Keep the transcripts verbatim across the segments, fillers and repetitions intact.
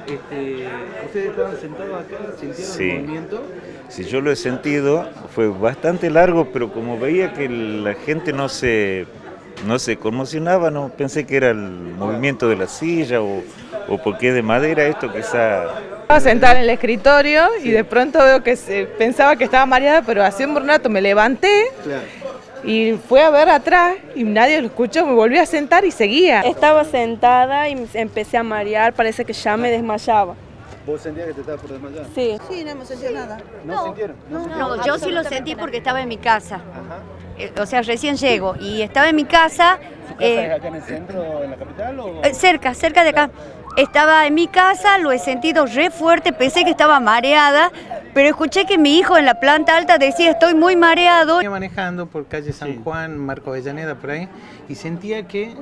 este, ¿ustedes estaban sentados acá? ¿Sintieron Sí. el movimiento? Si yo lo he sentido, fue bastante largo, pero como veía que la gente no se, no se conmocionaba, no pensé que era el movimiento de la silla o, o porque es de madera esto quizá. Estaba sentada en el escritorio y de pronto veo que se, pensaba que estaba mareada, pero hace un rato me levanté. Claro. Y fui a ver atrás y nadie lo escuchó, me volví a sentar y seguía. Estaba sentada y empecé a marear, parece que ya me desmayaba. ¿Vos sentías que te estabas por desmayar? Sí. Sí, no hemos sentido nada. ¿No, No, sintieron? no, sintieron? No, yo sí lo sentí porque estaba en mi casa. Ajá. Eh, O sea, recién llego y estaba en mi casa. ¿Su casa eh, es acá en el centro, en la capital? O... eh, cerca, cerca de acá. Estaba en mi casa, lo he sentido re fuerte, pensé que estaba mareada, pero escuché que mi hijo en la planta alta decía estoy muy mareado. Venía manejando por calle San Sí. Juan, Marco Avellaneda, por ahí, y sentía que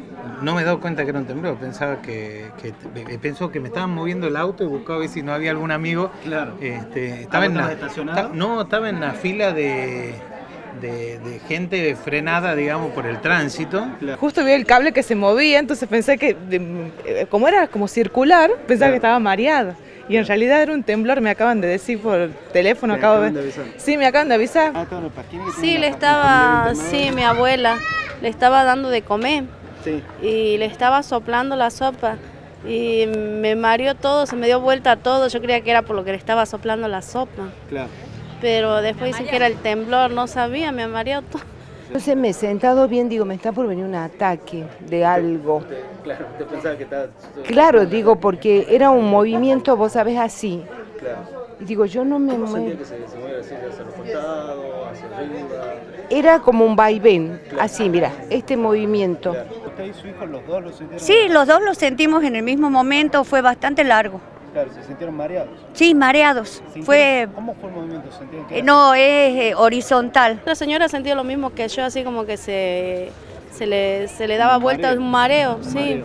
no me he dado cuenta que era un temblor, pensaba que, que pensó que me estaban moviendo el auto y buscaba a ver si no había algún amigo. Claro. Este, estaba en la, estacionado? ta- no, estaba en la fila de, de, de gente frenada, digamos, por el tránsito. Justo vi el cable que se movía, entonces pensé que, de- como era como circular, pensaba Claro. que estaba mareada. Y en realidad era un temblor, me acaban de decir por teléfono, Te acabo acaban de de avisar. Sí, me acaban de avisar. Ah, estaban en el parking que Sí, tienen le una- estaba, una familia sí, internada. mi abuela, le estaba dando de comer Sí. y le estaba soplando la sopa y me mareó todo, se me dio vuelta todo, yo creía que era por lo que le estaba soplando la sopa, Claro. pero después dicen que era el temblor, no sabía, me mareó todo. Entonces me he sentado bien, digo, me está por venir un ataque de algo. Te- claro, te pensaba que estabas... Claro, digo, porque era un movimiento, vos sabés, así. Claro. Y digo, yo no me ¿Cómo sentía muevo. que se, se movía así hacia los costados, hacia arriba? Era como un vaivén, así, mira, este movimiento. Claro. ¿Usted y su hijo, los dos lo sintieron? Sí, los dos lo sentimos en el mismo momento, fue bastante largo. Claro, se sintieron mareados. Sí, mareados. ¿Sintieron- Fue, ¿Cómo fue el movimiento? ¿Sentían que eh, era- no, es eh, horizontal. La señora sentía lo mismo que yo, así como que se, se, le, se le daba vuelta un mareo, Un sí. mareo?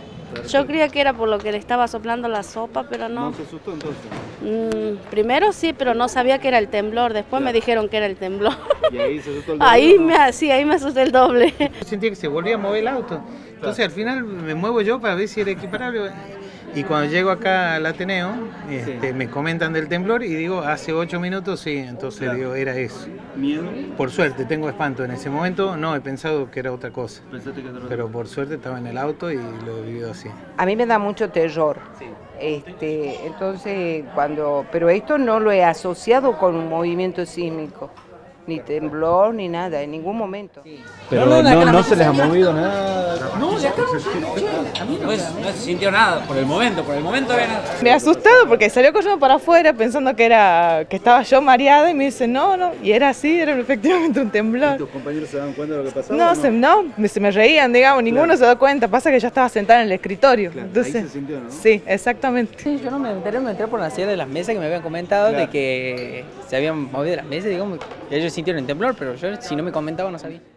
Yo creía que era por lo que le estaba soplando la sopa, pero ¿No no. se asustó entonces? Mm, primero sí, pero no sabía que era el temblor, después me dijeron que era el temblor. Y ahí se asustó el Ahí doble, ¿no? me, sí, ahí me asusté el doble. Sentía que se volvía a mover el auto. Entonces al final me muevo yo para ver si era equiparable. Y cuando llego acá al Ateneo, este, Sí. me comentan del temblor y digo, hace ocho minutos, sí, entonces Claro. digo, era eso. ¿Miedo? Por suerte, tengo espanto. En ese momento no, he pensado que era otra cosa. ¿Pensaste que era otra Pero por suerte estaba en el auto y lo he vivido así. A mí me da mucho terror. Este, entonces, cuando, pero esto no lo he asociado con un movimiento sísmico, ni temblor, ni nada, en ningún momento. Pero no, no, no se les ha movido nada. No, de acá no, che, a mí no, es- no se sintió nada por el momento, por el momento había nada. Me he asustado porque salió corriendo para afuera pensando que era que estaba yo mareada y me dice no, no, y era así, era efectivamente un temblor. ¿Tus compañeros se daban cuenta de lo que pasaba? No, o se, no, me, se me reían, digamos, ninguno Claro. se dio cuenta, pasa que yo estaba sentada en el escritorio. Claro, ahí Entonces, se sintió, ¿no? sí, exactamente. Sí, yo no me enteré, me enteré por la serie de las mesas que me habían comentado Claro. de que se habían movido las mesas, digamos, y ellos sintieron el temblor, pero yo si no me comentaban no sabía.